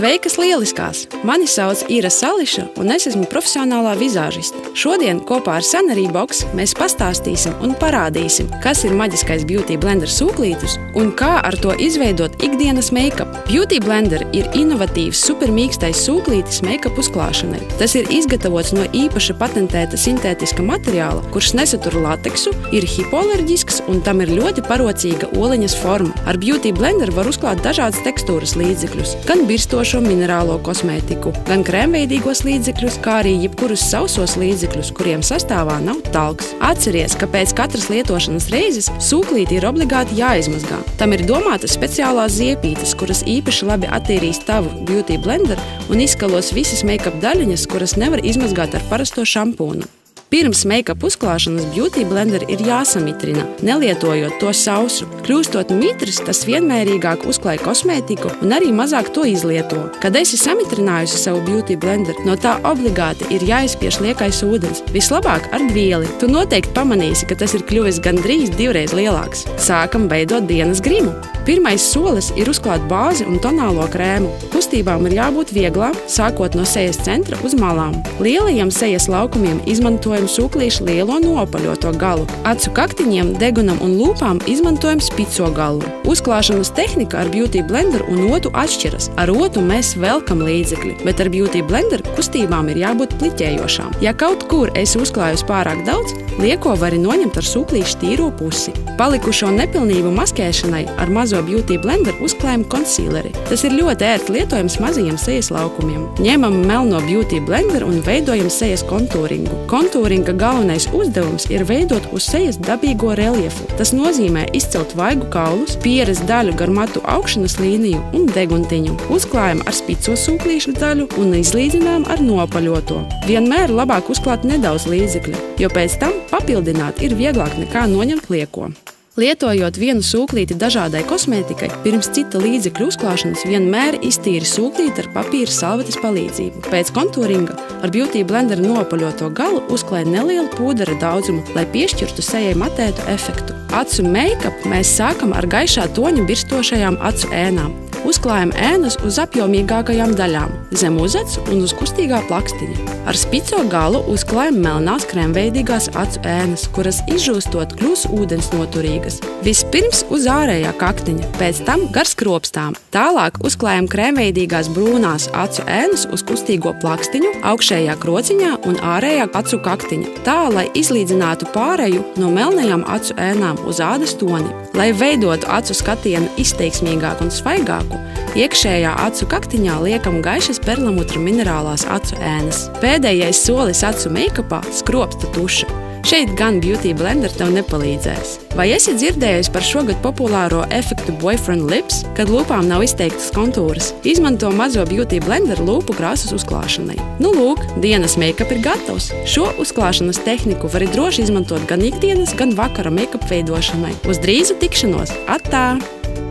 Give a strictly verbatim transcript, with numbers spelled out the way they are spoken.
Sveikas lieliskās! Mani sauc Ira Sališa un es esmu profesionālā vizāžiste. Šodien kopā ar Sanary Box mēs pastāstīsim un parādīsim, kas ir maģiskais Beauty Blender sūklītis un kā ar to izveidot ikdienas make-up. Beauty Blender ir inovatīvs supermīkstais sūklītis make-up uzklāšanai. Tas ir izgatavots no īpaša patentēta sintētiska materiāla, kurš nesatur lateksu, ir hipoalerģisks un tam ir ļoti parocīga oliņas forma. Ar Beauty Blender var uzklāt dažādas tekstūras līdzekļus, gan birstošo minerālo kosmētiku, gan krēmveidīgos līdzekļus, kā arī jebkurus sausos līdzekļus, kuriem sastāvā nav talks. Atceries, ka pēc katras lietošanas reizes sūklīti ir obligāti jāizmazgā. Tam ir domātas speciālās ziepītes, kuras īpaši labi attīrīs tavu Beauty Blender un izskalos visas make-up daļiņas, kuras nevar izmazgāt ar parasto šampūnu. Pirms make-up uzklāšanas Beauty Blender ir jāsamitrina, nelietojot to sausu. Kļūstot mitrs, tas vienmērīgāk uzklāj kosmētiku un arī mazāk to izlieto. Kad esi samitrinājusi savu Beauty Blender, no tā obligāti ir jāizspiež liekais ūdens. Vislabāk ar dvieli. Tu noteikti pamanīsi, ka tas ir kļuvis gandrīz divreiz lielāks. Sākam veidot dienas grimu. Pirmais solis ir uzklāt bāzi un tonālo krēmu. Kustībām ir jābūt vieglām, sākot no sejas centra uz malām. Lielajiem sejas laukumiem izmantojam sūklīšu lielo nopaļoto galu. Acu kaktiņiem, degunam un lūpām izmantojam spico galu. Uzklāšanas tehnika ar Beauty Blender un otu atšķiras. Ar otu mēs velkam līdzekļi, bet ar Beauty Blender kustībām ir jābūt pliķējošām. Ja kaut kur esi uzklājusi pārāk daudz, lieko vari noņemt ar sūklīšu tīro pusi. Palikušo nepilnību maskēšanai ar mazo Beauty Blender uzklājam konsīleri. Tas ir ļoti ērti lietojams mazajiem sejas laukumiem. Ņemam melno Beauty Blender un veidojam sejas kontūringu. Kontūringa galvenais uzdevums ir veidot uz sejas dabīgo reliefu. Tas nozīmē izcelt vaigu kaulus, pieres daļu gar matu augšanas līniju un deguntiņu. Uzklājam ar spico sūklīšu daļu un izlīdzinām ar nopaļoto. Vienmēr labāk uzklāt nedaudz līdzekļu, jo pēc tam papildināt ir vieglāk nekā noņemt lieko. Lietojot vienu sūklīti dažādai kosmētikai, pirms cita līdzekļu uzklāšanas vienmēr iztīri sūklīti ar papīra salvetes palīdzību. Pēc kontūringa ar Beauty Blender nopaļoto galu uzklāj nelielu pūdera daudzumu, lai piešķirtu sejai matētu efektu. Acu make-up mēs sākam ar gaišā toņa birstošajām acu ēnām. Uzklājam ēnas uz apjomīgākajām daļām, zem uzacs un uz kustīgā plakstiņa. Ar spico galu uzklājam melnās krēmveidīgās acu ēnas, kuras izžūstot kļūs ūdens noturīgas. Vispirms uz ārējā kaktiņa, pēc tam gar skropstām. Tālāk uzklājam krēmveidīgās brūnās acu ēnas uz kustīgo plakstiņu, augšējā krociņā un ārējā acu kaktiņa, tā, lai izlīdzinātu pāreju no melnajām acu ēnām uz ādas toni. Lai veidotu acu skatienu izteiksmīgāku un svaigāku, iekšējā acu kaktiņā liekam gaišas perlamutra minerālās acu ēnas. Pēdējais solis acu make-upā – skropsta tuša. Šeit gan Beauty Blender tev nepalīdzēs. Vai esi dzirdējusi par šogad populāro efektu Boyfriend Lips, kad lūpām nav izteiktas kontūras? Izmanto mazo Beauty Blender lūpu krāsas uzklāšanai. Nu lūk, dienas make-up ir gatavs. Šo uzklāšanas tehniku vari droši izmantot gan ikdienas, gan vakara make-up veidošanai. Uz drīzu tikšanos! Atā!